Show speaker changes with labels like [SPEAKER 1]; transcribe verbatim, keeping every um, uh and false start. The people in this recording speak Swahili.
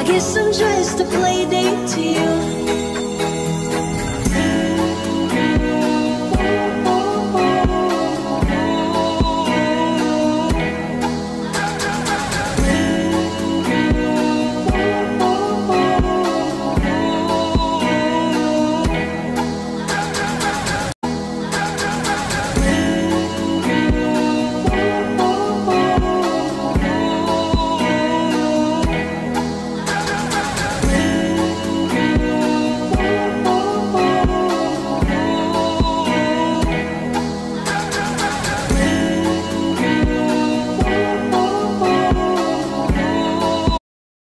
[SPEAKER 1] I guess I'm just a play date to you.